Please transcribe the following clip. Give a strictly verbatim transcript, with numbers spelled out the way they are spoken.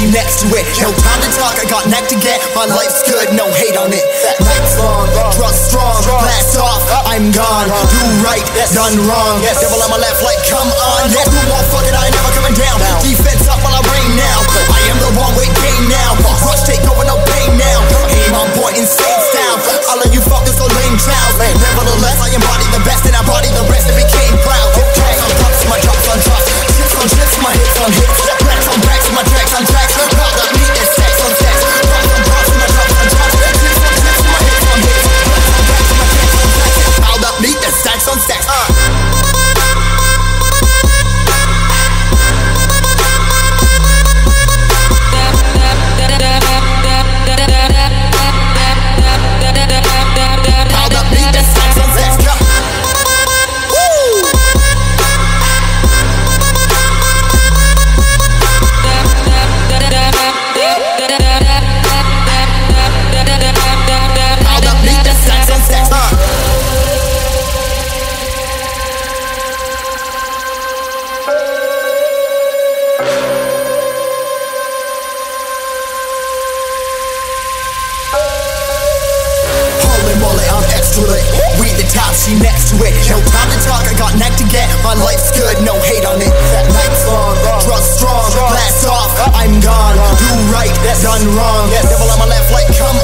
she next to it. No time to talk, I got neck to get. My life's good, no hate on it. Nights long, trust strong, blast off, I'm gone. Do right, done wrong. Devil on my left, like come on. Yes, no more fucking, I ain't never coming down. Defense up while I rain now. I am the wrong way game now. Rush take over, no pain now. Aim on point, insane style. All of you fuckers go lame trials. Nevertheless, I embody the best and I body the rest and became proud. Drops on drops, my drops on drops. Chips on chips, my hits on hits. Racks on racks, my tracks on tracks. Proud of me and sex on sex. Drops on drops, my drops on drops. Chips on chips, my hits on hits. Racks on racks, my tracks on tracks. Proud of me and sex on sex. Uh. We the top, she next to it. No time to talk, I got neck to get. My life's good, no hate on it. Nights long, trust strong, blast off, I'm gone. Do right, done wrong. Devil on my left, like come